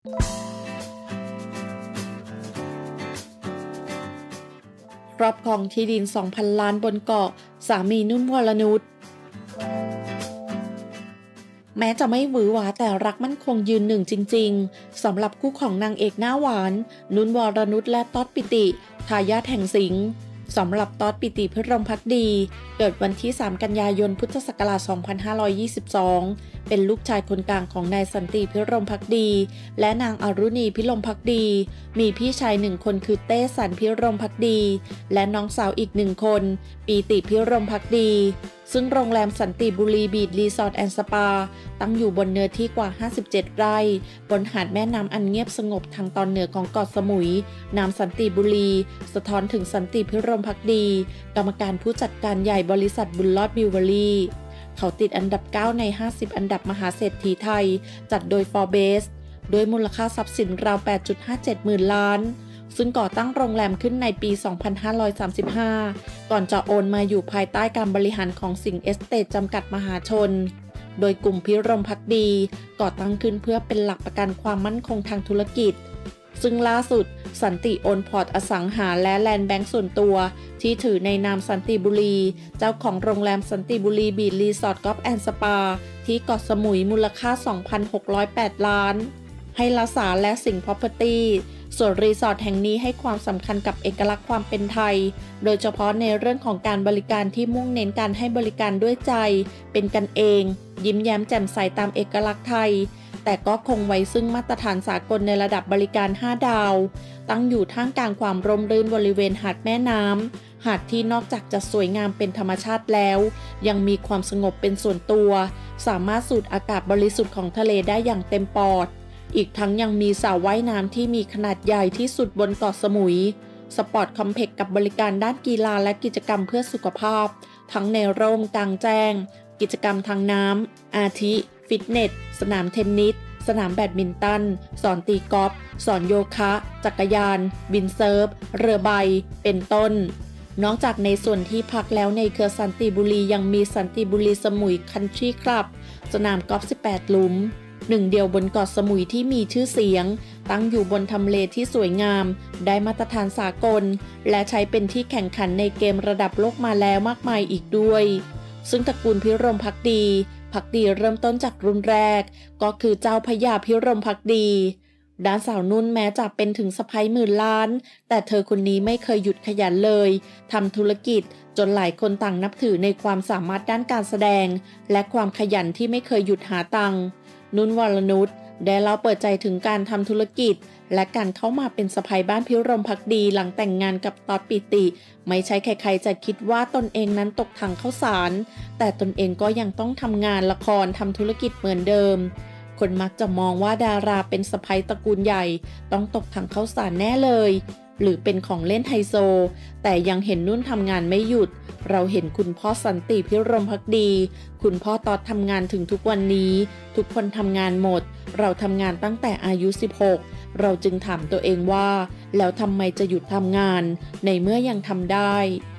ครอบครองที่ดิน 2,000 ล้านบนเกาะสามีนุ่นวรนุชแม้จะไม่หวือหวาแต่รักมั่นคงยืนหนึ่งจริงๆสำหรับคู่ของนางเอกหน้าหวานนุ่นวรนุชและต๊อดปิติทายาทแห่งสิงห์สำหรับต๊อดปิติพิรมภักดีเกิดวันที่3 กันยายนพุทธศักราช 2522 เป็นลูกชายคนกลางของนายสันติพิรมภักดีและนางอรุณีพิรมภักดีมีพี่ชาย1 คนคือเต้สันพิรมภักดีและน้องสาวอีก1 คนปีติพิรมภักดีซึ่งโรงแรมสันติบุรีบีชรีสอร์ทแอนด์สปาตั้งอยู่บนเนื้อที่กว่า57 ไร่บนหาดแม่น้ำอันเงียบสงบทางตอนเหนือของเกาะสมุยนามสันติบุรีสะท้อนถึงสันติพิรมภักดีกรรมการผู้จัดการใหญ่บริษัทบุญรอดบิวเวอรี่เขาติดอันดับ9ใน50อันดับมหาเศรษฐีไทยจัดโดย Forbes ด้วยมูลค่าทรัพย์สินราว 8.57 หมื่นล้านซึ่งก่อตั้งโรงแรมขึ้นในปี 2535 ก่อนจะโอนมาอยู่ภายใต้การบริหารของสิงห์เอสเตทจำกัดมหาชนโดยกลุ่มพิรมภักดีก่อตั้งขึ้นเพื่อเป็นหลักประกันความมั่นคงทางธุรกิจซึ่งล่าสุดสันติโอนพอร์ตอสังหาและแลนด์แบงก์ส่วนตัวที่ถือในนามสันติบุรีเจ้าของโรงแรมสันติบุรีบีชรีสอร์ทกอล์ฟแอนด์สปาที่เกาะสมุยมูลค่า 2,608 ล้านให้ลสาและสิงห์ Property ส่วนรีสอร์ทแห่งนี้ให้ความสำคัญกับเอกลักษณ์ความเป็นไทยโดยเฉพาะในเรื่องของการบริการที่มุ่งเน้นการให้บริการด้วยใจเป็นกันเองยิ้มแย้มแจ่มใสตามเอกลักษณ์ไทยแต่ก็คงไว้ซึ่งมาตรฐานสากลในระดับบริการ5 ดาวตั้งอยู่ท่ามกลางความร่มรื่นบริเวณหาดแม่น้ำหาดที่นอกจากจะสวยงามเป็นธรรมชาติแล้วยังมีความสงบเป็นส่วนตัวสามารถสูดอากาศบริสุทธิ์ของทะเลได้อย่างเต็มปอดอีกทั้งยังมีสระว่ายน้ำที่มีขนาดใหญ่ที่สุดบนเกาะสมุยสปอร์ตคอมเพล็กซ์กับบริการด้านกีฬาและกิจกรรมเพื่อสุขภาพทั้งในร่มกลางแจ้งกิจกรรมทางน้ำอาทิฟิตเนสสนามเทนนิสสนามแบดมินตันสอนตีกอล์ฟสอนโยคะจักรยานบินเซิร์ฟเรือใบเป็นต้นนอกจากในส่วนที่พักแล้วในเครือสันติบุรียังมีสันติบุรีสมุยคันทรีคลับสนามกอล์ฟ18 หลุมหนึ่งเดียวบนเกาะสมุยที่มีชื่อเสียงตั้งอยู่บนทำเลที่สวยงามได้มาตรฐานสากลและใช้เป็นที่แข่งขันในเกมระดับโลกมาแล้วมากมายอีกด้วยซึ่งตระกูลพิรมภักดีเริ่มต้นจากรุ่นแรกก็คือเจ้าพญาพิรมภักดีด้านสาวนุ่นแม้จะเป็นถึงสะใภ้หมื่นล้านแต่เธอคนนี้ไม่เคยหยุดขยันเลยทำธุรกิจจนหลายคนต่างนับถือในความสามารถด้านการแสดงและความขยันที่ไม่เคยหยุดหาตังค์นุ่นวรนุชได้เล่าเปิดใจถึงการทำธุรกิจและการเข้ามาเป็นสะใภ้บ้านพิรมภักดีหลังแต่งงานกับต๊อดปิติไม่ใช่ใครๆจะคิดว่าตนเองนั้นตกถังข้าวสารแต่ตนเองก็ยังต้องทำงานละครทำธุรกิจเหมือนเดิมคนมักจะมองว่าดาราเป็นสะใภ้ตระกูลใหญ่ต้องตกถังข้าวสารแน่เลยหรือเป็นของเล่นไฮโซแต่ยังเห็นนุ่นทำงานไม่หยุดเราเห็นคุณพ่อสันติพิรมภักดีคุณพ่อต๊อดทำงานถึงทุกวันนี้ทุกคนทำงานหมดเราทำงานตั้งแต่อายุ16เราจึงถามตัวเองว่าแล้วทำไมจะหยุดทำงานในเมื่อยังทำได้